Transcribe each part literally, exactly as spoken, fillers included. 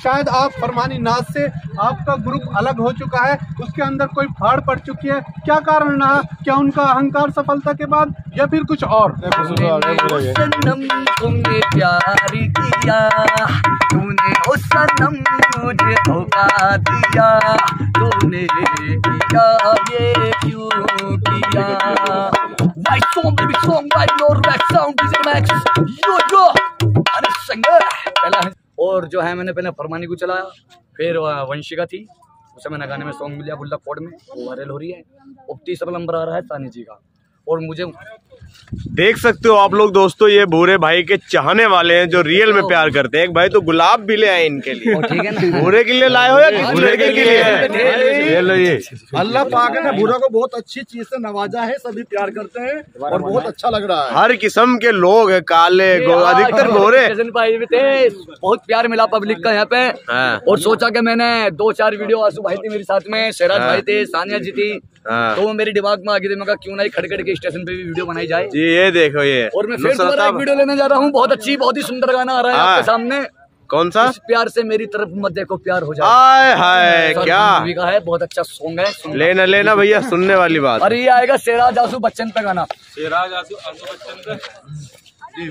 शायद आप फरमानी नाज से आपका ग्रुप अलग हो चुका है, उसके अंदर कोई फाड़ पड़ चुकी है, क्या कारण रहा? क्या उनका अहंकार सफलता के बाद या फिर कुछ और? तुमने प्यार किया, तूने उस सनम मुझे धोखा दिया, तूने किया ये क्यों किया? My song, baby song, my lord, my sound, D J Max, yo yo, अरे सिंगर पहला है। और जो है मैंने पहले फरमानी को चलाया, फिर वंशिका थी, उसे मैंने गाने में सॉन्ग मिला बुल्ला कोड में, वो वायरल हो रही है। अब तीसरा नंबर आ रहा है सानी जी का। और मुझे देख सकते हो आप लोग दोस्तों, ये भूरे भाई के चाहने वाले हैं जो रियल में प्यार करते हैं। एक भाई तो गुलाब भी ले आए इनके लिए, ठीक है ना? भूरे के लिए लाए हो या किस लड़के के लिए? ये लो, ये अल्लाह पाक ने भूरा को बहुत अच्छी चीज से नवाजा है, सभी प्यार करते हैं और बहुत अच्छा लग रहा है। हर किस्म के लोग हैं, काले अधिकतर भूरे। भाई भी थे, बहुत प्यार मिला पब्लिक का यहाँ पे। और सोचा कि मैंने दो चार वीडियो, आंसू भाई थे मेरे साथ में, शहराज भाई थे, सानिया जी थी, तो वो मेरे दिमाग में आ गई थी। मैं कहा क्यों ना खड़े खड़े के स्टेशन पे भी वीडियो बनाई जाए जी। ये देखो ये, और मैं फिर दोबारा एक वीडियो लेने जा रहा हूँ। बहुत अच्छी, बहुत ही सुंदर गाना आ रहा है आपके सामने। कौन सा? इस प्यार से मेरी तरफ मत देखो प्यार हो जाए। हाय हाय, क्या का है, बहुत अच्छा सॉन्ग है। लेना लेना भैया, सुनने वाली बात। अरे ये आएगा शेराज आंसू बच्चन पे गाना, शेराज आंसू आंसू बच्चन पे।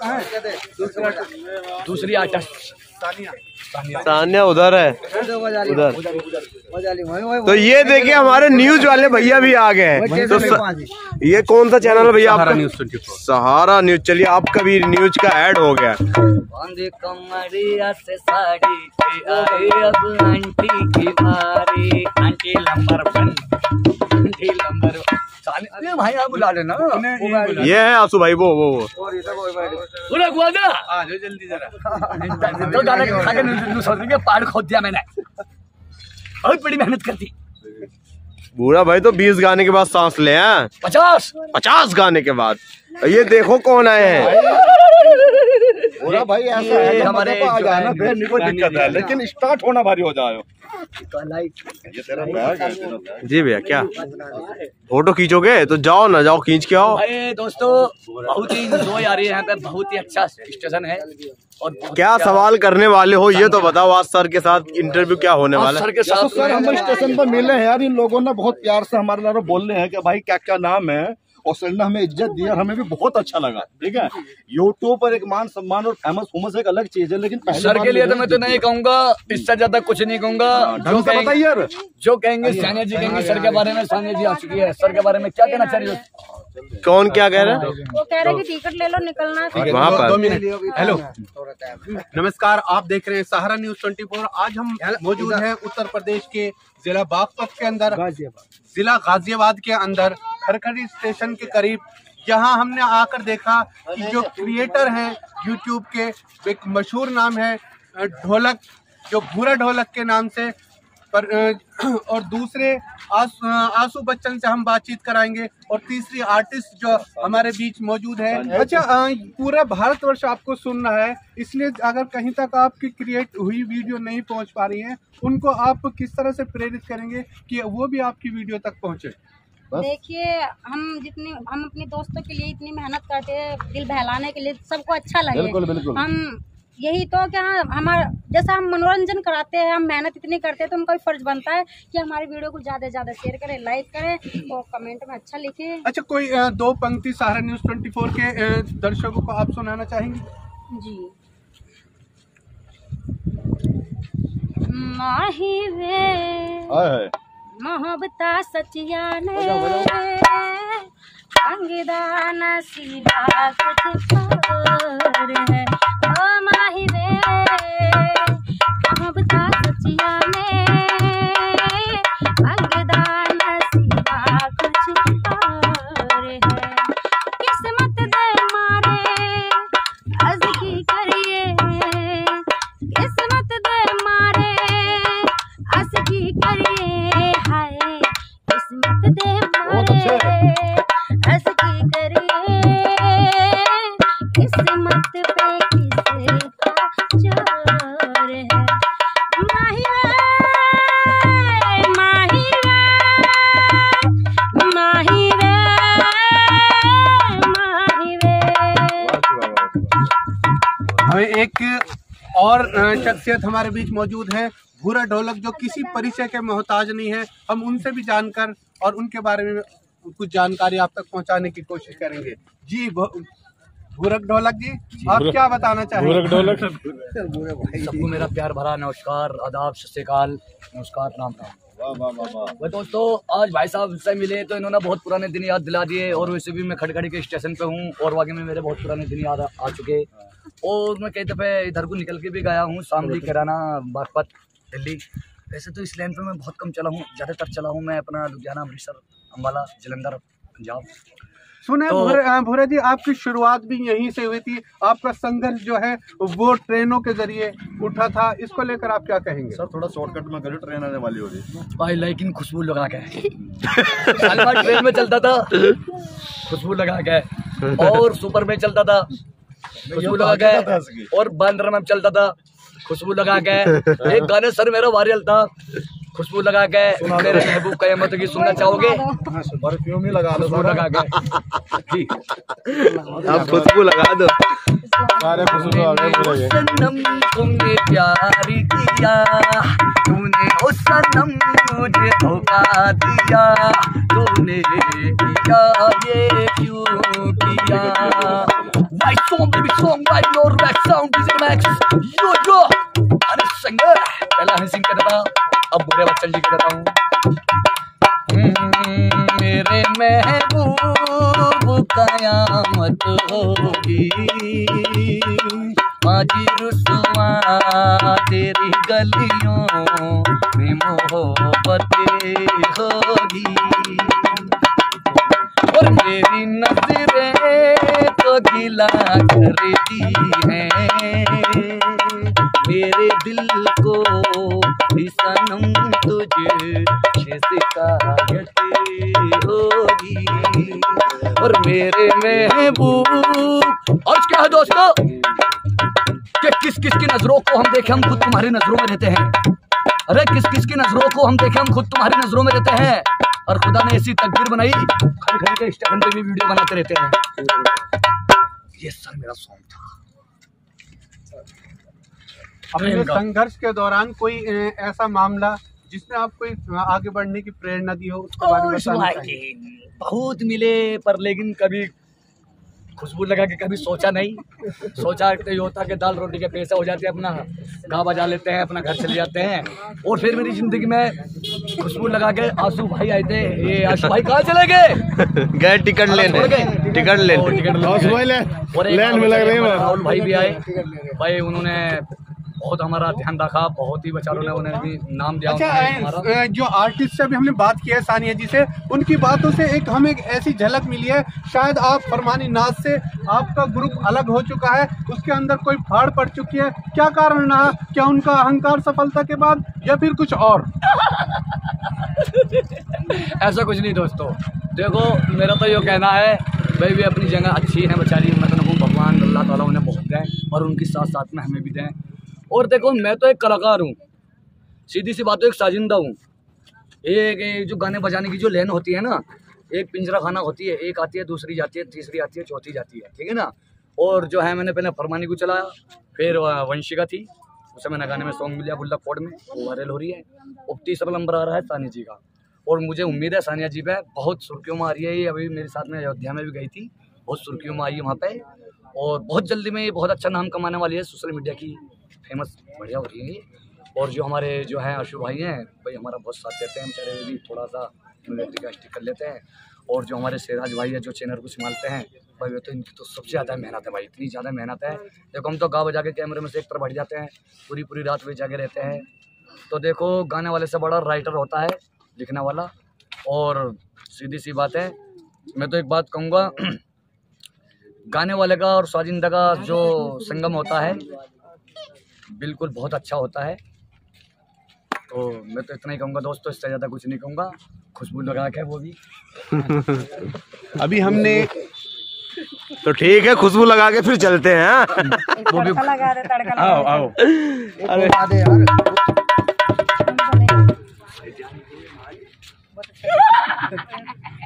दूसरी आर्टिस्ट सानिया उधर है, उधर। तो ये देखिए हमारे न्यूज वाले भैया भी आ गए हैं। तो स... ये कौन सा चैनल है भैया आपका? News twenty four, Sahara News. चलिए आपका भी न्यूज का ऐड हो गया। कमरिया से साड़ी के आए अब आंटी की बारी, aunty number one, aunty number one. भाई आप बुला लेना। ये है आंसू भाई, वो वो वो जल्दी जरा तो गाना खा के सोच रही पहाड़ खोद दिया मैंने, बहुत बड़ी मेहनत कर दी। बूढ़ा भाई तो बीस गाने के बाद सांस ले हैं, पचास पचास गाने के बाद। ये देखो कौन आए हैं। बूढ़ा भाई ऐसा है, हमारे आ जाए ना फिर कोई दिक्कत है, लेकिन स्टार्ट होना भारी हो जाए। ये तेरा बैग है, तेरा बैग। जी भैया, क्या फोटो खींचोगे तो जाओ ना, जाओ खींच के आओ। भाई दोस्तों बहुत ही इंजॉय आ रही है यहाँ पे, बहुत ही अच्छा स्टेशन है। और क्या सवाल करने वाले हो ये तो बताओ। आज सर के साथ इंटरव्यू क्या होने वाला है? सर के साथ सर हम स्टेशन पर मिले हैं यार, इन लोगों ने बहुत प्यार से हमारे लारो बोल रहे हैं कि भाई क्या क्या नाम है, और सर ने हमें इज्जत दी और हमें भी बहुत अच्छा लगा। ठीक है, यूट्यूब पर एक मान सम्मान और फेमस फेमस एक अलग चीज है, लेकिन सर के लिए तो मैं तो नहीं कहूँगा, इससे ज्यादा कुछ नहीं कहूँगा। जो कहेंगे जो कहेंगे सानिया जी कहेंगे सर के बारे में। सानिया जी आ चुकी है, सर के बारे में क्या कहना चाहिए? कौन क्या कह रहे हैं? वो कह रहे कि टिकट ले लो, निकलना है वहाँ पर। दो मिनट। हेलो, नमस्कार, आप देख रहे हैं सहारा न्यूज ट्वेंटी फोर। आज हम मौजूद हैं उत्तर प्रदेश के जिला बागपत के अंदर, जिला गाजियाबाद के अंदर, खरखरी स्टेशन के करीब। यहाँ हमने आकर देखा कि जो क्रिएटर हैं यूट्यूब के, एक मशहूर नाम है ढोलक, जो भूरा ढोलक के नाम से पर, और दूसरे आस, आंसू बच्चन से हम बातचीत कराएंगे, और तीसरी आर्टिस्ट जो हमारे बीच मौजूद है। अच्छा, पूरा भारतवर्ष आपको सुन रहा है, इसलिए अगर कहीं तक आपकी क्रिएट हुई वीडियो नहीं पहुंच पा रही है, उनको आप किस तरह से प्रेरित करेंगे कि वो भी आपकी वीडियो तक पहुंचे? देखिए, हम जितनी हम अपने दोस्तों के लिए इतनी मेहनत करते हैं, दिल बहलाने के लिए, सबको अच्छा लगे। बिल्कुल, बिल्कुल। हम यही तो क्या हमारा, जैसा हम मनोरंजन कराते हैं, हम मेहनत इतनी करते हैं, तो उनका भी फर्ज बनता है कि हमारी वीडियो को ज्यादा से ज्यादा शेयर करें, लाइक करें और कमेंट में अच्छा लिखें। अच्छा, कोई अ, दो पंक्ति सहारा न्यूज ट्वेंटी फोर के अ, दर्शकों को आप सुनाना चाहेंगी? जी। माही वे मोहब्बता सचिया ने अंगदा नसीबा कुछ और है, ओ माही वे मोहब्बता सचिया ने अंगदा नसीबा कुछ और है। किस्मत दे मारे आज की करिए, किस्मत दे मारे आज की करिए, हाय किस्मत दे मारे आज की करिए, किस्मत पे और शख्सियत हमारे बीच मौजूद है, भूरा ढोलक, जो किसी परिचय के मोहताज नहीं है। हम उनसे भी जानकर और उनके बारे में कुछ जानकारी आप तक पहुंचाने की कोशिश करेंगे। जी भूरक ढोलक जी, आप क्या बताना चाहेंगे? भूरक ढोलक सबको मेरा प्यार भरा नमस्कार, आदाब, सत श्री अकाल, नमस्कार, राम राम। वह दोस्तों, आज भाई साहब से मिले तो इन्होंने बहुत पुराने दिन याद दिला दिए, और वैसे भी मैं खड़खड़ी के स्टेशन पे हूँ और वाकई में मेरे बहुत पुराने दिन याद आ चुके। और मैं कई दफ़े इधर को निकल के भी गया हूँ, शामली, किराना, बागपत, दिल्ली। वैसे तो इस लाइन पे मैं बहुत कम चला हूँ, ज़्यादातर चला हूँ मैं अपना लुधियाना, अमृतसर, अम्बाला, जलंधर, पंजाब। सुने तो, भूरा जी, आपकी शुरुआत भी यहीं से हुई थी। आपका संघर्ष जो है वो ट्रेनों के जरिए उठा था, इसको लेकर आप क्या कहेंगे? सर थोड़ा शॉर्टकट में करिए, ट्रेन आने वाली हो रही भाई, लेकिन खुशबू लगा के शालीमार ट्रेन में चलता था, खुशबू लगा के, और सुपर में चलता था, खुशबू लगा के, और बांद्रा में चलता था, खुशबू लगा के। एक गाने सर मेरा वायरल था, खुशबू लगा के, मेरे महबूब कयामत की सुनना चाहोगे? परफ्यूम ही लगा लो, खुशबू लगा के। आप खुशबू लगा दो। सनम तुमने प्यार किया, तूने ओ सनम मुझे धोखा दिया, तूने किया ये क्यों किया? White song, baby song, white Lord Max sound, D J Max, yo yo, अरे सिंगर, पहला हनी सिंह कहता था, अब बुरे बच्चन जी कहता हूँ। मेरे महबूब कयामत होगी, आज रुसवा तेरी गलियों में मोहब्बत होगी, और मेरी नजरें तो गिला करती हैं, मेरे दिल को भी सनम तुझे शिकायत होगी, और मेरे महबूब। और क्या है दोस्तों कि किस किस की नजरों को हम देखें, हम खुद तुम्हारी नजरों में रहते हैं। अरे किस किस की नजरों को हम देखें, हम खुद तुम्हारी नजरों में रहते हैं, और खुदा ने ऐसी तकदीर बनाई, खड़े खड़े के स्टेशन पे भी वीडियो बनाते रहते हैं। ये सर मेरा सॉन्ग था। अपने संघर्ष के दौरान कोई ऐसा मामला जिसने आपको आगे बढ़ने की प्रेरणा दी हो, उसके बारे में बताना चाहिए। बहुत मिले, पर लेकिन कभी खुशबू लगा के कभी सोचा नहीं। सोचा तो ये होता कि दाल रोटी के पैसे हो जाते हैं, अपना गा बजा लेते हैं, अपना घर चले जाते हैं। और फिर मेरी जिंदगी में खुशबू लगा के आंसू भाई आए थे। ये आंसू भाई कहाँ चले गए? गए टिकट लेने, टिकट लेने, टिकट लेने। राहुल भाई भी आए भाई, उन्होंने बहुत हमारा ध्यान रखा, बहुत ही बेचारों ने उन्हें भी नाम दिया। अच्छा, जो आर्टिस्ट से भी हमने बात की है सानिया जी से, उनकी बातों से एक हमें एक ऐसी झलक मिली है, शायद आप फरमानी नाज से आपका ग्रुप अलग हो चुका है, उसके अंदर कोई फाड़ पड़ चुकी है। क्या कारण रहा? क्या उनका अहंकार सफलता के बाद, या फिर कुछ और? ऐसा कुछ नहीं दोस्तों, देखो मेरा तो ये कहना है भाई, भी अपनी जगह अच्छी है बेचारी, मैं तो कहूँ भगवान अल्लाह ताला उन्हें बहुत दें, और उनके साथ साथ में हमें भी दें। और देखो मैं तो एक कलाकार हूँ, सीधी सी बात है, एक साजिंदा हूँ। एक, एक जो गाने बजाने की जो लाइन होती है ना, एक पिंजरा खाना होती है, एक आती है, दूसरी जाती है, तीसरी आती है, चौथी जाती है, ठीक है ना। और जो है मैंने पहले फरमानी को चलाया, फिर वंशिका थी, उसे मैंने गाने में सॉन्ग मिला गुल्ला कोड में, वो वायरल हो रही है। अब तीसरा नंबर आ रहा है सानिया जी का, और मुझे उम्मीद है सानिया जी पे बहुत सुर्खियों में आ रही है। ये अभी मेरे साथ में अयोध्या में भी गई थी, बहुत सुर्खियों में आई है वहाँ पे, और बहुत जल्दी में ये बहुत अच्छा नाम कमाने वाली है, सोशल मीडिया की फेमस बढ़िया हो रही है। और जो हमारे जो हैं आशु भाई हैं भाई, हमारा बहुत साथ देते हैं बेचारे, भी थोड़ा सा टिक कर लेते हैं। और जो हमारे सिराज भाई है जो चैनल को संभालते हैं भाई, वो तो इनकी तो सबसे ज़्यादा मेहनत है भाई, इतनी ज़्यादा मेहनत है। देखो हम तो गा बजा के कैमरे में से एक तरफ बढ़ जाते हैं, पूरी पूरी रात भी जागे रहते हैं। तो देखो गाने वाले से बड़ा राइटर होता है लिखने वाला। और सीधी सी बात है, मैं तो एक बात कहूँगा, गाने वाले का और साजिंदा का जो संगम होता है बिल्कुल बहुत अच्छा होता है। तो मैं तो इतना ही कहूँगा दोस्तों, इससे ज़्यादा कुछ नहीं कहूँगा। खुशबू लगा के वो भी अभी हमने तो ठीक है, खुशबू लगा के फिर चलते हैं। वो भी लगा दे, तड़का आओ आओ, अरे